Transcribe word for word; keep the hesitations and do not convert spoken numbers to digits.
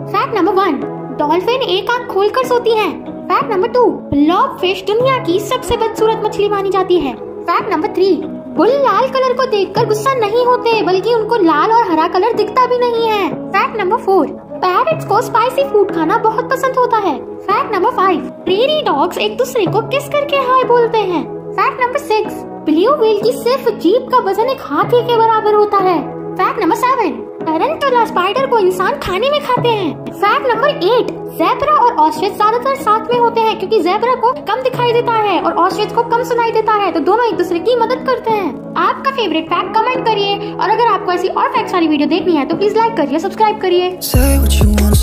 Fact number one, dolphin एक आंख खोलकर सोती है। Fact number two, blob fish दुनिया की सबसे बदसूरत मछली मानी जाती है। फैक्ट नंबर थ्री, बुल लाल कलर को देखकर गुस्सा नहीं होते बल्कि उनको लाल और हरा कलर दिखता भी नहीं है। फैक्ट नंबर फोर, पैरट्स को स्पाइसी फूड खाना बहुत पसंद होता है। Fact number five, prairie dogs एक दूसरे को किस करके हाय बोलते हैं। Fact number six, blue whale की सिर्फ जीभ का वजन एक हाथी के बराबर होता है। Fact number seven, tarantula spider को इंसान खाने में खाते हैं। फैक्ट नंबर एट, ज़ेब्रा और ऑस्ट्रिच ज्यादातर साथ में होते हैं क्योंकि ज़ेब्रा को कम दिखाई देता है और ऑस्ट्रिच को कम सुनाई देता है, तो दोनों एक दूसरे की मदद करते हैं। आपका फेवरेट फैक्ट कमेंट करिए और अगर आपको ऐसी और फैक्ट वाली वीडियो देखनी है तो प्लीज लाइक करिए, सब्सक्राइब करिए।